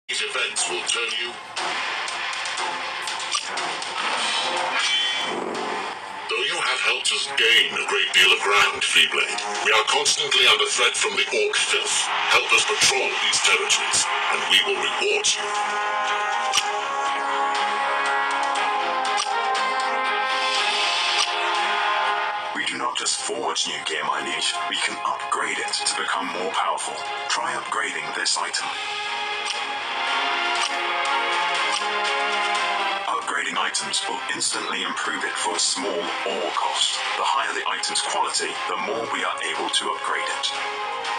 These events will turn you. Though you have helped us gain a great deal of ground, Freeblade, we are constantly under threat from the Orc filth. Help us patrol these territories, and we will reward you. We do not just forge new gear, my liege. We can upgrade it to become more powerful. Try upgrading this item. Upgrading items will instantly improve it for a small ore cost. The higher the item's quality, the more we are able to upgrade it.